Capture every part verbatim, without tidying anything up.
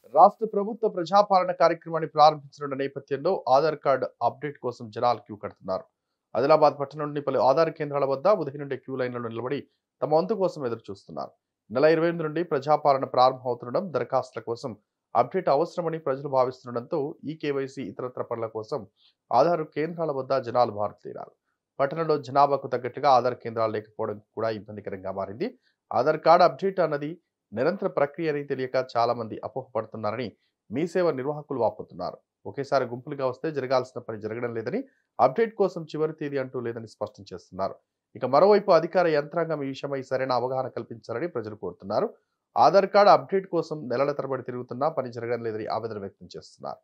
రాష్ట్ర ప్రభుత్వ ప్రజాపాలన కార్యక్రమాన్ని ప్రారంభించనున్న నేపథ్యంలో ఆధార్ కార్డు అప్డేట్ కోసం జనాలు క్యూ కడుతున్నారు. ఆదిలాబాద్ పట్టణంలోని పలు ఆధార్ కేంద్రాల వద్ద ఉదయం నుండి క్యూ లైన్లలో నిలబడి తమ వంతు కోసం ఎదురు చూస్తున్నారు. నెల ఇరవై ఎనిమిది నుండి ప్రజాపాలన ప్రారంభమవుతుండడం దరఖాస్తుల కోసం అప్డేట్ అవసరమని ప్రజలు భావిస్తుండటంతో ఈ కేవైసీ ఇతరత్ర పనుల కోసం ఆధార్ కేంద్రాల వద్ద జనాలు బారుతీరారు. పట్టణంలో జనాభాకు తగ్గట్టుగా ఆధార్ కేంద్రాలు లేకపోవడం కూడా ఇబ్బందికరంగా మారింది. ఆధార్ కార్డు అప్డేట్ అన్నది నిరంతర ప్రక్రియ అని తెలియక చాలా మంది అపోహపడుతున్నారని మీ సేవ నిర్వాహకులు వాపోతున్నారు. ఒకేసారి గుంపులుగా వస్తే జరగాల్సిన పని జరగడం లేదని, అప్డేట్ కోసం చివరి తేదీ అంటూ లేదని స్పష్టం చేస్తున్నారు. ఇక మరోవైపు అధికార యంత్రాంగం ఈ విషయమై సరైన అవగాహన కల్పించాలని ప్రజలు కోరుతున్నారు. ఆధార్ కార్డు అప్డేట్ కోసం నెలల తరబడి తిరుగుతున్నా పని జరగడం లేదని ఆవేదన వ్యక్తం చేస్తున్నారు.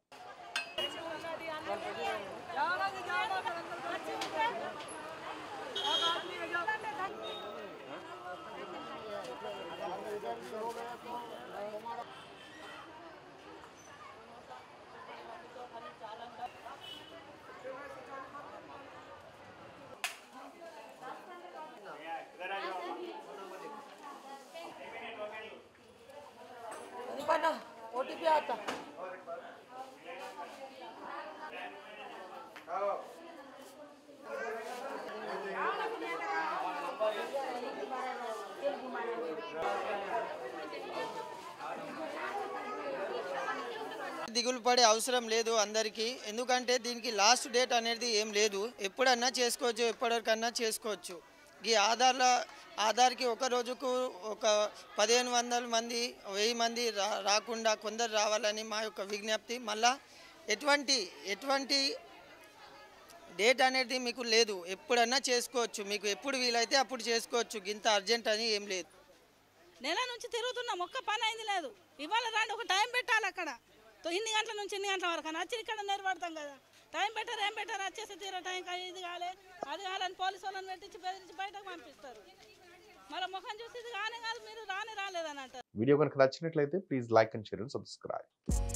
ओटीपी आता దిగులు పడే అవసరం లేదు అందరికీ. ఎందుకంటే దీనికి లాస్ట్ డేట్ అనేది ఏం లేదు, ఎప్పుడన్నా చేసుకోవచ్చు, ఎప్పటికన్నా చేసుకోవచ్చు. ఈ ఆధార్ల ఆధార్కి ఒక రోజుకు ఒక పదిహేను వందల మంది వెయ్యి మంది రా రాకుండా కొందరు రావాలని మా యొక్క విజ్ఞప్తి. మళ్ళా ఎటువంటి ఎటువంటి డేట్ అనేది మీకు లేదు, ఎప్పుడన్నా చేసుకోవచ్చు, మీకు ఎప్పుడు వీలైతే అప్పుడు చేసుకోవచ్చు. ఇంత అర్జెంట్ అని ఏం లేదు. నెల నుంచి తిరుగుతున్నాం, ఒక్క పని అయింది లేదు. ఇవాళ రాండి, ఒక టైం పెట్టాలి అక్కడ. ఇన్ని గంటల నుంచి ఇన్ని గంటల వరకు అని వచ్చి ఇక్కడ నిలబడతాం కదా. టైం పెట్టారు ఏం పెట్టారు, వచ్చేసి తీరా టైం ఇది కాలే అది కాలని పోలీసు వాళ్ళని పెట్టించి బెదిరించి బయటకు పంపిస్తారు. మళ్ళీ ముఖం చూసి ఇది కానీ కాదు, మీరు రాని రాలేదని అంటారు. వీడియో కనుక నచ్చినట్లయితే please like and share and subscribe.